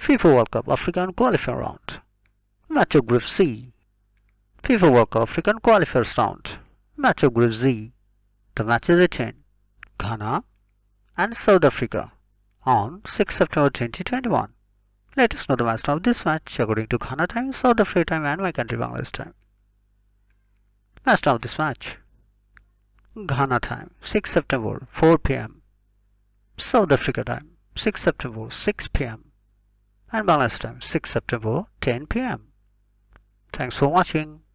FIFA World Cup African Qualifier Round. Match of Group C. FIFA World Cup African Qualifiers Round. Match of Group Z. The match is between Ghana and South Africa on 6 September 2021. Let us know the match time of this match according to Ghana time, South Africa time and my country Bangladesh time. Match time of this match. Ghana time 6 September 4 p.m. South Africa time 6 September 6 p.m. and Bangladesh time 6 September 10 p.m. Thanks for watching.